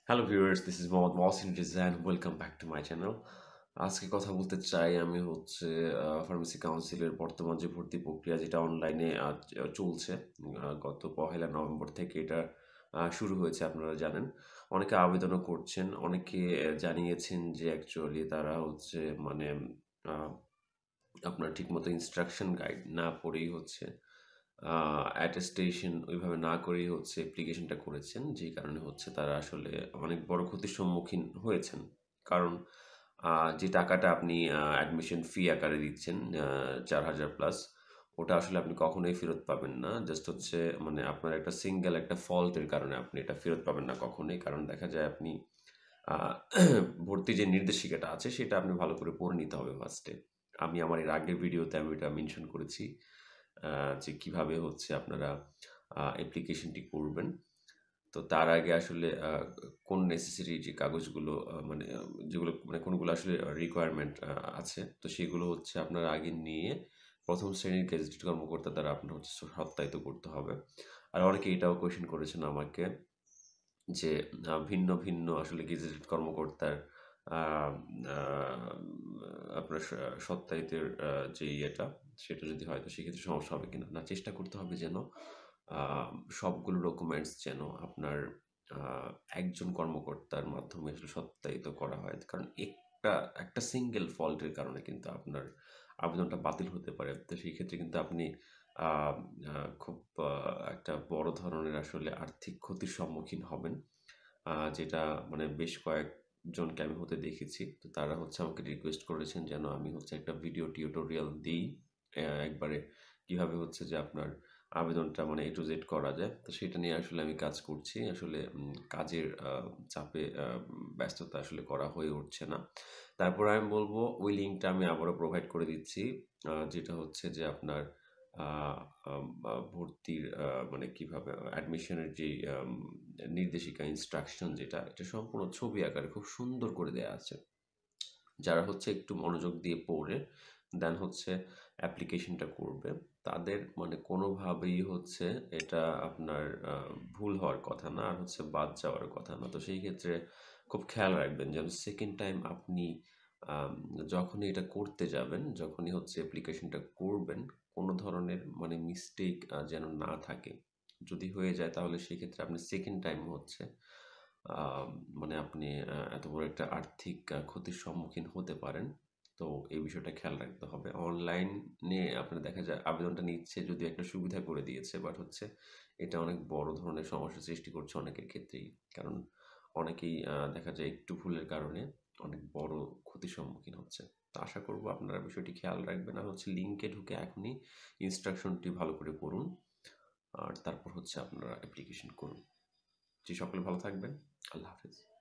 Hello viewers, this is Mohsin Reza and welcome back to my channel. আজকে কথা বলতে চাই আমি হচ্ছে ফার্মেসি কাউন্সিলের বর্তমান যে ভর্তি প্রক্রিয়া যেটা অনলাইনে চলছে। গত 1 নভেম্বর থেকে এটা শুরু হয়েছে আপনারা জানেন। অনেকে আবেদনও করছেন, অনেকে জানিয়েছেন যে অ্যাকচুয়ালি তারা হচ্ছে মানে আ আপনার ঠিকমতো ইনস্ট্রাকশন গাইড না পড়েই হচ্ছে অ্যাটেস্টেশন ওইভাবে না করেই হচ্ছে অ্যাপ্লিকেশনটা করেছেন। যেই কারণে হচ্ছে তারা আসলে অনেক বড় ক্ষতির সম্মুখীন হয়েছেন। কারণ আ যে টাকাটা আপনি অ্যাডমিশন ফি আকারে দিচ্ছেন ৪,০০০ প্লাস ওটা আসলে আপনি কখনোই ফেরত পাবেন না। জাস্ট হচ্ছে মানে আপনার একটা সিঙ্গেল একটা ফল্টের কারণে আপনি এটা ফেরত পাবেন না কখনোই। কারণ দেখা যায় আপনি আ ভর্তি যে নির্দেশিকাটা আছে সেটা আপনি ভালো করে পড়ে নিতে হবে ফার্স্টে। আমি আমার এর আগের ভিডিওতে আমি এটা মেনশন করেছি। আ যে কিভাবে হচ্ছে আপনারা অ্যাপ্লিকেশনটি করবেন। তো তার আগে আসলে কোন নেসেসারি যে কাগজগুলো মানে যেগুলো মানে কোনগুলো আসলে রিকোয়ারমেন্ট আছে। তো সেগুলো হচ্ছে আপনারা আগে নিয়ে ১ম শ্রেণীর গেজেটেড কর্মকর্তা দ্বারা আপনার হচ্ছে সত্যায়িত করতে হবে। আর অনেকে এটাও কোয়েশ্চেন করেছেন আমাকে যে ভিন্ন আসলে গেজেটেড কর্মকর্তার আ আ আপনার সত্যায়িতের যে ইয়েটা সেটা যদি হয় তো সেক্ষেত্রে সমস্যা হবে কিনা? না চেষ্টা করতে হবে যেন আ সবগুলো ডকুমেন্টস যেন আপনার আ একজন কর্মকর্তার মাধ্যমে আসলে সত্যায়িত করা হয়। কারণ একটা সিঙ্গেল ফল্ট এর কারণে কিন্তু আপনার আবেদনটা বাতিল হতে পারে। তো সেই ক্ষেত্রে কিন্তু আপনি আ আ খুব একটা বড় ধরনের আসলে আর্থিক ক্ষতির সম্মুখীন হবেন। যেটা মানে বেশ কয়েকজনকে আমি হতে দেখেছি। তো তারা হচ্ছে আমাকে রিকোয়েস্ট করেছেন যেন আমি হচ্ছে একটা ভিডিও টিউটোরিয়াল দেই। একবারে কিভাবে হচ্ছে যে আপনার আবেদনটা মানে A to Z করা যায়। তো সেটা নিয়ে আসলে আমি কাজ করছি। আসলে কাজের চাপে ব্যস্ততা আসলে করা হয়ে উঠছে না। তারপরে আমি বলব ওই লিঙ্কটা আমি আবারও প্রোভাইড করে দিচ্ছি। যেটা হচ্ছে যে আপনার আ আম আ ভর্তির মানে কিভাবে অ্যাডমিশনের যেই নির্দেশিকা ইনস্ট্রাকশন যেটা, এটা সম্পূর্ণ ছবি আকারে খুব সুন্দর করে দেয়া আছে। যারা হচ্ছে একটু মনোযোগ দিয়ে পড়ে দেন হচ্ছে অ্যাপ্লিকেশনটা করবে, তাদের মানে কোনোভাবেই হচ্ছে এটা আপনার ভুল হওয়ার কথা না। আর হচ্ছে বাদ যাওয়ার কথা না। তো সেই ক্ষেত্রে খুব খেয়াল রাখবেন যেন 2nd টাইম আপনি আম যখনই এটা করতে যাবেন, যখনই হচ্ছে অ্যাপ্লিকেশনটা করবেন, কোনো ধরনের মানে মিস্টেক যেন না থাকে। যদি হয়ে যায় তাহলে সেক্ষেত্রে আপনি 2nd টাইম হচ্ছে আ মানে আপনি এত বড় একটা আর্থিক ক্ষতির সম্মুখীন হতে পারেন। তো এই বিষয়টা খেয়াল রাখতে হবে। অনলাইনে আপনার দেখা যায় আবেদনটা নিচ্ছে যদিও একটা সুবিধা করে দিয়েছে। বাট হচ্ছে এটা অনেক বড় ধরনের সমস্যার সৃষ্টি করছে অনেকের ক্ষেত্রেই। কারণ অনেকেই দেখা যায় একটু ভুলের কারণে অনেক বড় ক্ষতির সম্মুখীন হচ্ছে। তো আশা করব আপনারা বিষয়টি খেয়াল রাখবেন। আর হচ্ছে লিঙ্কে ঢুকে এখনই ইনস্ট্রাকশনটি ভালো করে পড়ুন। আর তারপর হচ্ছে আপনারা অ্যাপ্লিকেশন করুন। জি, সকলে ভালো থাকবেন। আল্লাহ হাফেজ।